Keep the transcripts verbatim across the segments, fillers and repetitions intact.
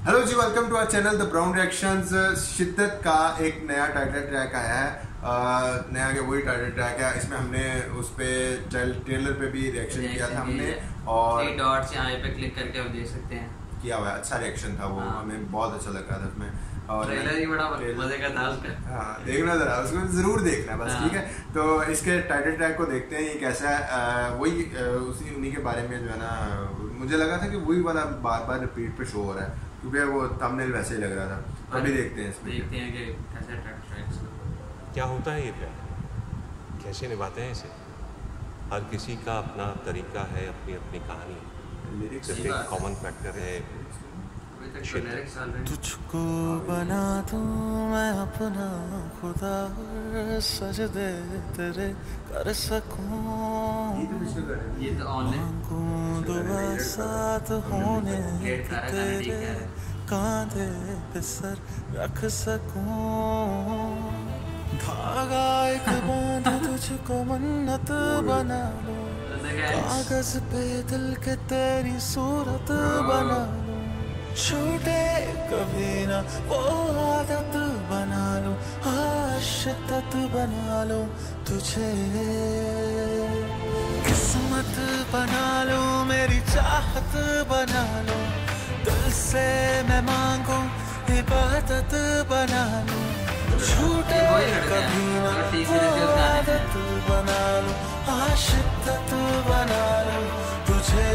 Hello जी, welcome to our channel the brown reactions. Shiddat का एक नया टाइटल ट्रैक आया है। आ, नया के वही टाइटल ट्रैक है। इसमें हमने उस पे ट्रेलर पे भी रिएक्शन किया था हमने, और थ्री डॉट्स यहाँ पे क्लिक करके आप देख सकते हैं किया हुआ है। अच्छा रिएक्शन था वो, हाँ। हमें बहुत अच्छा लग रहा था उसमें। और ट्रेलर ही बड़ा मजे का था उसका। हाँ, देखना जरा, उसको जरूर देखना बस। हाँ। ठीक है, तो इसके टाइटल ट्रैक को देखते हैं ये कैसा है। वही उसी उन्हीं के बारे में जो है ना, मुझे लगा था कि वही वाला बार बार रिपीट पे शो हो रहा है क्योंकि वो थंबनेल वैसे ही लग रहा था। अभी देखते हैं इसमें, देखते हैं कि कैसे टाइटल ट्रैक क्या होता है ये प्यार, कैसे निभाते हैं इसे। हर किसी का अपना तरीका है, अपनी अपनी कहानी। लिरिक्स सिर्फ एक कॉमन फैक्टर है तुझको बना दूं मैं अपना खुदा, सजदे तेरे कर सकूं, ये तो ऑन है। मांगूं दुआ साथ होने की तेरे, कांधे पे सर रख सकूं, धागा एक बांध तुझको मन्नत बना लो, कागज पे दिल के तेरी सूरत बना लो, छूटे कभी ना वो आदत बना लो, शिद्दत बना लो तुझे, किस्मत बना लो मेरी चाहत बना लो, दिल से मैं मांगू इबादत बना लो, छूटे कभी ना वो आदत बना लो, शिद्दत बना लो तुझे।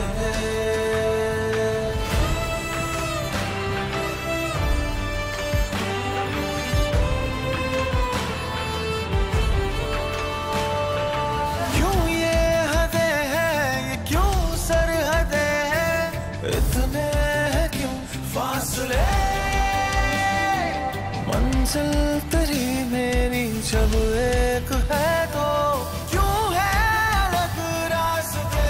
मंजिल तेरी मेरी जब एक है तो क्यों है अलग रास्ते,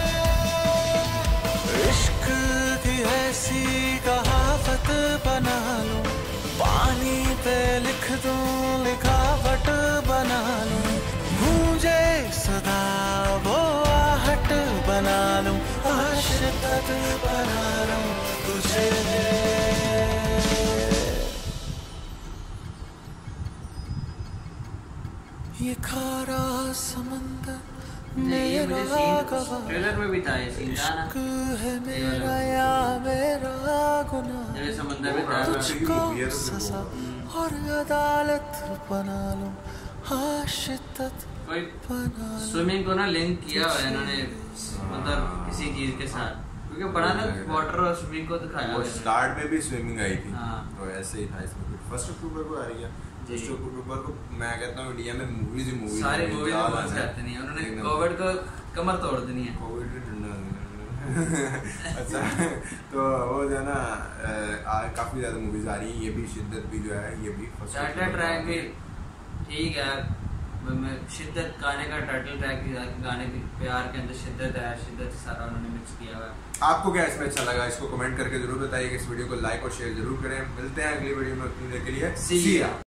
इश्क की ऐसी कहावत बना लो, पानी पे लिख दूं लिखावट बना लो, गूंजे सदा वो आहट बना लो, शिद्दत बना लो तुझे। ये खारा समंदर मेरा गवाह, ट्रेलर में भी था ये सीन था ना, इश्क है मेरा या मेरा गुनाह, जैसे समंदर में था तुझको सजा और अदालत बना लो, हाँ शिद्दत बना लो। स्विमिंग को ना लिंक किया हुआ है इन्होंने, मतलब किसी चीज के साथ, क्योंकि बड़ा ना वाटर और स्विमिंग को दिखाया वो स्टार्ट में भी स्विमिंग आई थी। हाँ। तो ऐसे ही था इसमें। फर्स्ट अक्टूबर को आ रही है, फर्स्ट अक्टूबर को मैं कहता हूँ इंडिया में मूवीज ही मूवीज सारी मूवीज बंद करते नहीं, उन्होंने कोविड को कमर तोड़ देनी है। कोविड भी ठंडा अच्छा, तो वो जो है ना, काफी ज्यादा मूवीज आ रही है। ये भी शिद्दत भी जो है, ये भी टाइटल ट्रैक भी ठीक है। शिद्दत गाने का टाइटल ट्रैक भी, गाने भी प्यार के अंदर शिद्दत है, शिद्दत सारा उन्होंने मिक्स किया हुआ है। आपको क्या इसमें अच्छा लगा, इसको कमेंट करके जरूर बताइए। इस वीडियो को लाइक और शेयर जरूर करें। मिलते हैं अगली वीडियो में, उतनी देर के लिए सी या।